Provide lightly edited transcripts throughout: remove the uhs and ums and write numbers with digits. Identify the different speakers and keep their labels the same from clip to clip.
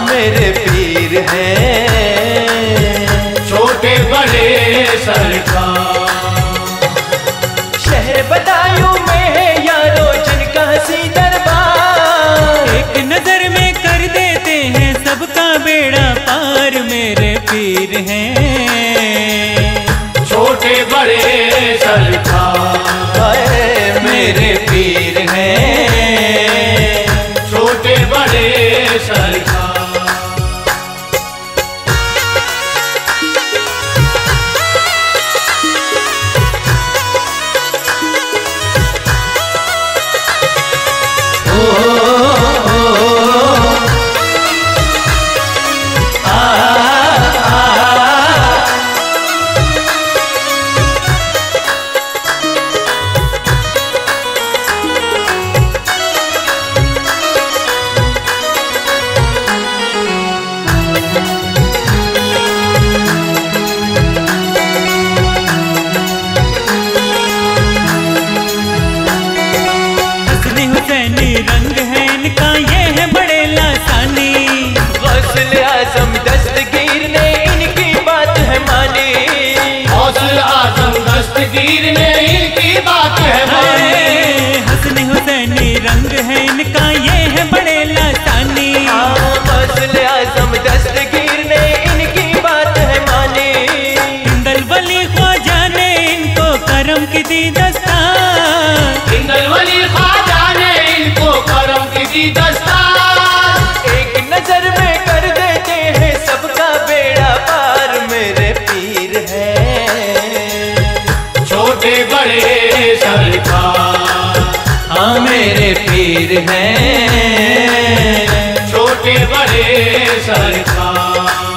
Speaker 1: मेरे पीर हैं,
Speaker 2: छोटे बड़े सरकार।
Speaker 1: शहर बदायूं में है यारो जिनका हसी दरबार,
Speaker 3: एक नजर में कर देते हैं सबका बेड़ा पार मेरे पीर हैं,
Speaker 2: छोटे बड़े सरकार।
Speaker 1: मेरे पीर हैं,
Speaker 2: छोटे बड़े सरकार।
Speaker 3: रंग है इनका ये है बड़े लासानी,
Speaker 1: गौसले आजम दस्तगीर ने इनकी बात है मानी,
Speaker 2: गौसले आजम दस्तगीर ने इनकी बात है मानी।
Speaker 3: हसन हुसैनी रंग है इनका ये है बड़े लासानी,
Speaker 1: गौसले आजम दस्तगीर ने इनकी बात है मानी।
Speaker 3: हिंदल वली ख्वाजा ने इनको करम की दी दस्तार,
Speaker 2: हिंदल वली ख्वाजा ने इनको करम की दी दस्तार।
Speaker 1: एक नजर में कर देते हैं सबका बेड़ा पार मेरे पीर हैं,
Speaker 2: छोटे बड़े सरकार।
Speaker 1: हाँ मेरे पीर हैं,
Speaker 2: छोटे बड़े सरकार।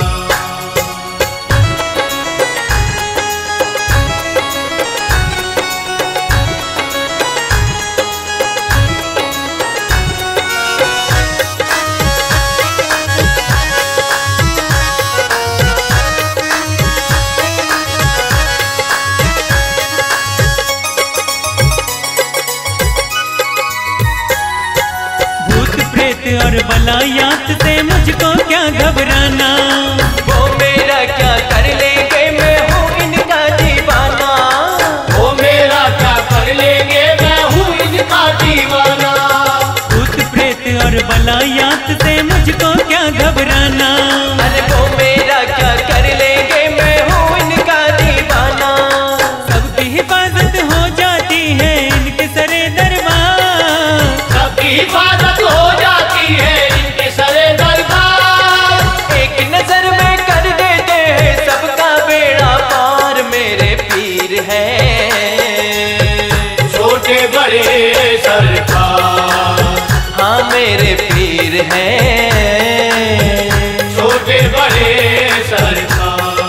Speaker 3: और बलायात से मुझको क्या घबराना,
Speaker 1: वो मेरा क्या कर लेंगे मैं हूँ इनका दीवाना,
Speaker 2: वो मेरा क्या कर लेंगे मैं हूँ इनका दीवाना।
Speaker 3: भूत प्रेत और बलायात से मुझको क्या घबराना,
Speaker 1: अरे वो मेरा क्या कर लेंगे मैं हूँ इनका दीवाना।
Speaker 3: सबकी हिफाजत हो जाती है इनके सरे दरबार,
Speaker 2: सबकी हिफाजत हो जाती है इनके सरे दरबार।
Speaker 1: एक नजर में कर देते हैं सबका बेड़ा पार मेरे पीर हैं,
Speaker 2: छोटे बड़े सरकार।
Speaker 1: हाँ मेरे पीर हैं,
Speaker 2: छोटे बड़े सरकार।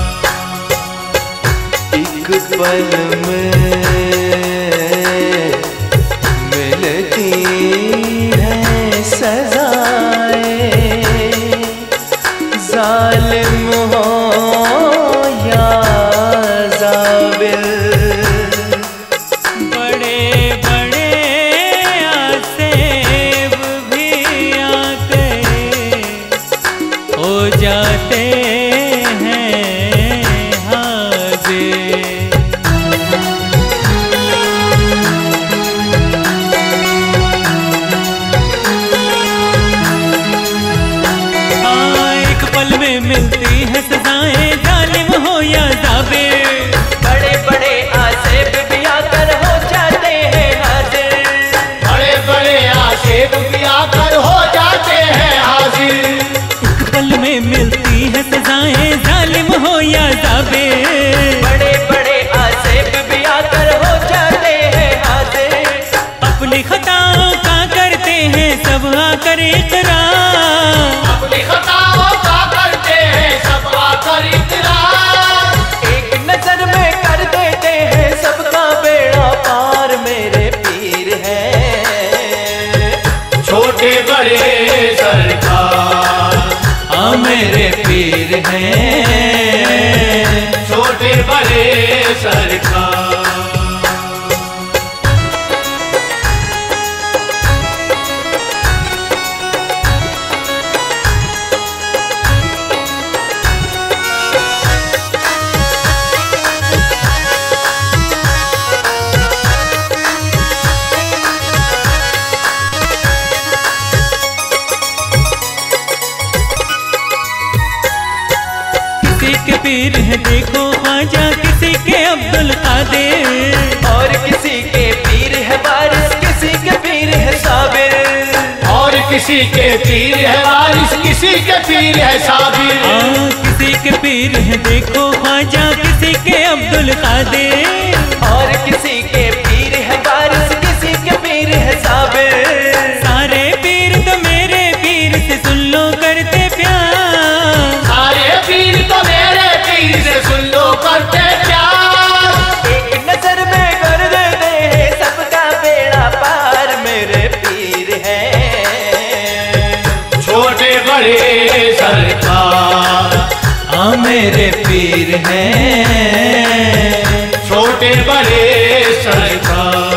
Speaker 1: एक पल में मिलती है सजाएं, जालिम हो या जाबिल,
Speaker 3: बड़े बड़े आसेब भी आकर हो जाते हैं हाजिर। एक पल में मिलती है सजाएं, जालिम हो या जाबिर,
Speaker 1: बड़े बड़े आसेब भी आकर हो जाते हैं हाजिर,
Speaker 2: बड़े बड़े आसेब भी आकर हो जाते हैं हाजिर।
Speaker 3: एक पल में मिलती है सजाएं, जालिम हो या जाबिर,
Speaker 1: बड़े बड़े आसेब भी आकर हो जाते हैं हाजिर।
Speaker 3: अपनी खताओं का करते हैं सब आकर इकरार,
Speaker 2: अपनी खताओं का करते हैं सब आकर इकरार।
Speaker 1: एक नजर में कर देते हैं सबका बेड़ा पार मेरे पीर हैं,
Speaker 2: छोटे बड़े सरकार।
Speaker 1: हाँ मेरे पीर हैं,
Speaker 2: छोटे बड़े सरकार।
Speaker 3: पीर है देखो ख्वाजा, किसी के अब्दुल कादिर,
Speaker 1: और किसी के पीर है वारिस, किसी के पीर है साबिर,
Speaker 2: और किसी के पीर है वारिस, किसी के पीर है साबिर।
Speaker 3: किसी के पीर है देखो ख्वाजा, किसी के अब्दुल कादिर,
Speaker 1: और किसी के पीर है वारिस, किसी के पीर है साबिर।
Speaker 3: सारे पीर तो मेरे पीर से सुन लो करते प्यार,
Speaker 2: सारे पीर तो मेरे पीर से सुन लो करते प्यार।
Speaker 1: एक नजर में कर देते हैं सबका बेड़ा पार, मेरे पीर हैं
Speaker 2: छोटे बड़े सरकार।
Speaker 1: मेरे पीर हैं
Speaker 2: छोटे बड़े सरकार।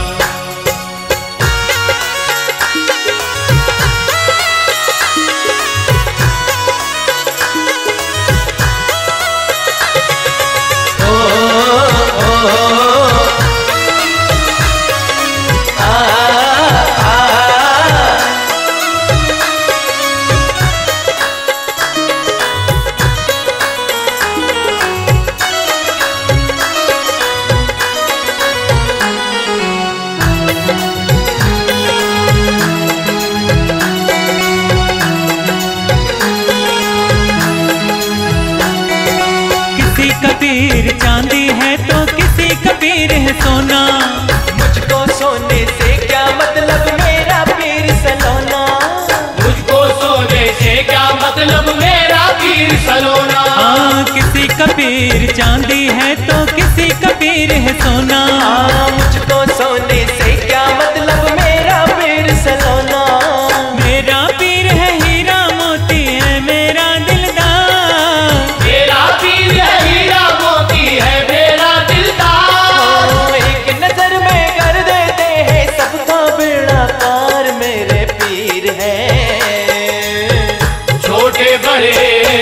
Speaker 3: पीर चांदी है तो किसी का पीर है सोना,
Speaker 1: मुझको सोने से क्या मतलब, मेरा पीर सलोना।
Speaker 2: मुझको सोने से क्या मतलब, मेरा पीर सलोना।
Speaker 3: किसी का पीर चांदी है तो किसी का पीर है सोना,
Speaker 1: मुझको सोने से क्या मतलब, मेरा पीर सलोना।
Speaker 3: मेरा पीर है हीरा मोती है मेरा दिलदार,
Speaker 2: मेरा पीर है हीरा मोती है मेरा दिलदार।
Speaker 1: एक नजर में कर देते हैं सबका बेड़ा पार, मेरे पीर हैं
Speaker 2: छोटे बड़े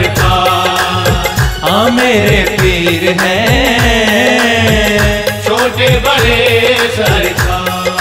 Speaker 2: सरकार।
Speaker 1: मेरे पीर हैं
Speaker 2: छोटे बड़े सरकार।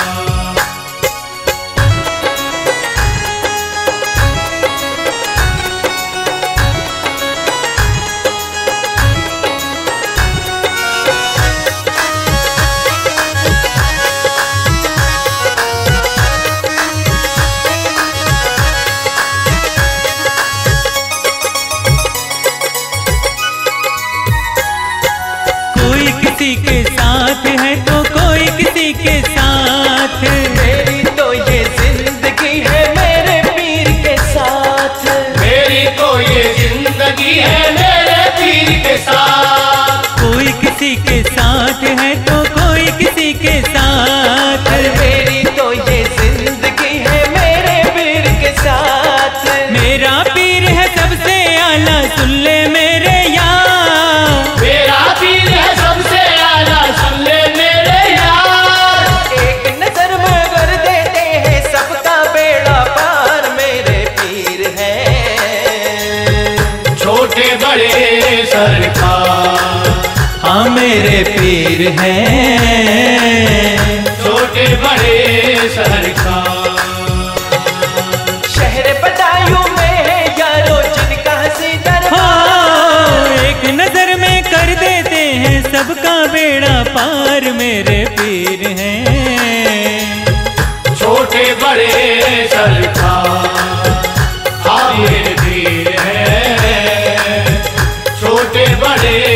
Speaker 3: कोई किसी के साथ है तो कोई किसी के साथ,
Speaker 1: मेरी तो ये जिंदगी है मेरे पीर के साथ।
Speaker 2: मेरी तो ये जिंदगी है मेरे पीर के साथ।
Speaker 3: कोई किसी के साथ है तो कोई किसी के साथ,
Speaker 1: मेरी तो ये जिंदगी है मेरे पीर के साथ।
Speaker 3: मेरा पीर है सबसे आला सुन ले मेरे यार,
Speaker 2: मेरा पीर है सबसे आला सुन ले मेरे यार।
Speaker 1: एक नजर में कर देते हैं सबका बेड़ा पार, मेरे पीर हैं
Speaker 2: छोटे बड़े सरकार।
Speaker 1: मेरे पीर हैं
Speaker 2: छोटे बड़े सरकार।
Speaker 1: शहर बदायूं में है यारो जिनका हंसी दरबार,
Speaker 3: एक नजर में कर देते हैं सबका बेड़ा पार, मेरे पीर हैं
Speaker 2: छोटे बड़े सरकार। हाँ मेरे पीर है छोटे बड़े